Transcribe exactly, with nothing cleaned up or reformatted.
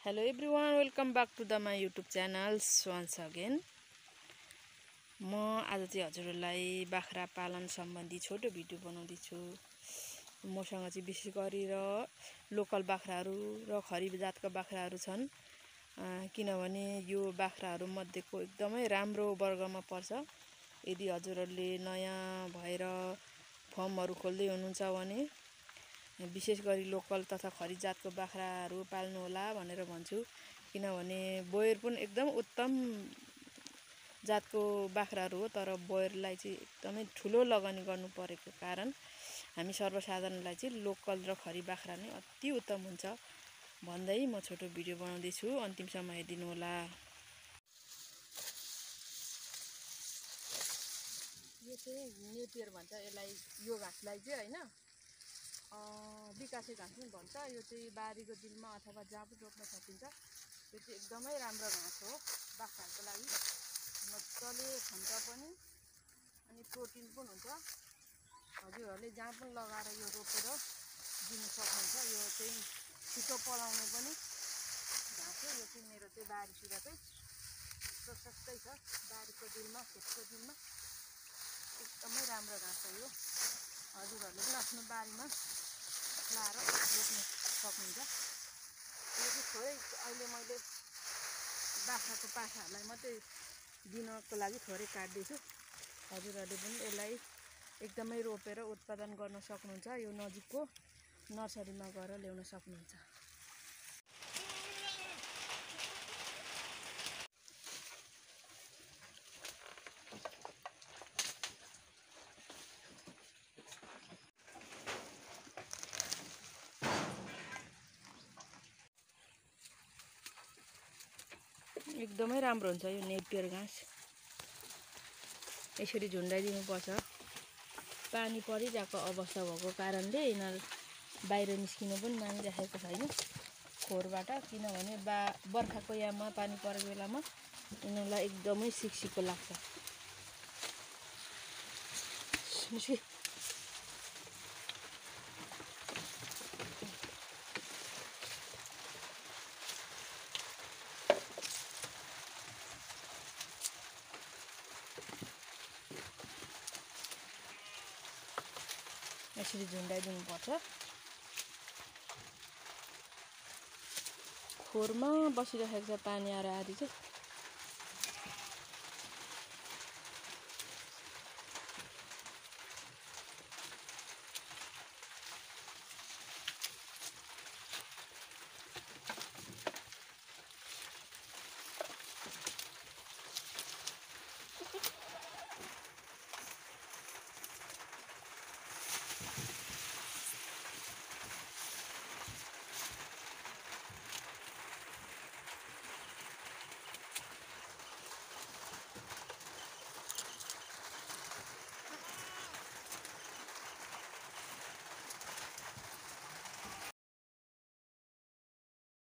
Hello everyone, welcome back to the my YouTube channel once again. म आज चाहिँ हजुरलाई बाख्रा पालन सम्बन्धी छोटो भिडियो बनाउँदै छु। मसँग चाहिँ विशेष गरेर लोकल बाख्राहरू र खरिब जातका बाख्राहरू छन्, किनभने यो बाख्राहरू मध्येको एकदमै राम्रो वर्गमा पर्छ। यदि हजुरहरूले नयाँ भएर फर्महरू खोल्दै हुनुहुन्छ भने विशेष गरी लोकल तथा खरिद जातको बाख्राहरू पाल्नु होला भनेर भन्छु। किनभने बोयर पनि एकदम उत्तम जातको बाख्राहरू हो, तर बोयरलाई चाहिँ एकदमै ठुलो लगानी गर्नु परेको कारण हामी सर्वसाधारणलाई चाहिँ लोकल र खरिद बाख्रा नै अति उत्तम हुन्छ भन्दै म छोटो भिडियो बनाउँदै छु। अन्तिमसम्म हेरिदिनु होला। यो चाहिँ नेपियर भन्छ यसलाई, यो घाँसलाई चाहिँ हैन विकासे घाँस पनि भन्छ। यो चाहिँ बारीको दिनमा अथवा जहाँ पनि रोप्न सकिन्छ। यो चाहिँ एकदमै राम्रो घाँस हो बाख्राको लागि, मजाले खान्छ पनि अनि प्रोटिन पनि हुन्छ। हजुरहरूले जहाँ पनि लगाएर यो रोपेर दिनु सक्नुहुन्छ। यो चाहिँ छिटो पलाउने पनि घाँस हो। यो चाहिँ मेरो चाहिँ बारीतिर चाहिँ प्रशस्तै छ। बारीको दिनमा खेतको दिनमा एकदमै राम्रो घाँस हो यो। हजुरहरूले पनि आफ्नो बारीमा लाएर रोप्न सक्नुहुन्छ। यो चाहिँ थोरै अहिले मैले बाख्राको पाखाहरूलाई मात्रै दिनको लागि थोरै काट्दैछु। हजुरहरूले पनि यसलाई एकदमै रोपेर उत्पादन गर्न सक्नुहुन्छ। यो नजिकको नर्सरीमा गएर ल्याउन सक्नुहुन्छ। एकदमै राम्रो हुन्छ यो नेपियर घाँस। यसरी झुन्डाइदिनु पर्छ। पानी परिरहेको अवस्था भएको कारणले यिनीहरू बाहिर निस्किनु पनि मानिराखेको छैन खोरबाट, किनभने बा बर्खाको याममा पानी परेको बेलामा यिनीहरूलाई एकदमै सिक्सिको लाग्छ। यसरी झुन्डाइदिनु पर्छ। खोरमा बसिरहेको छ पानी आएर आधी चाहिँ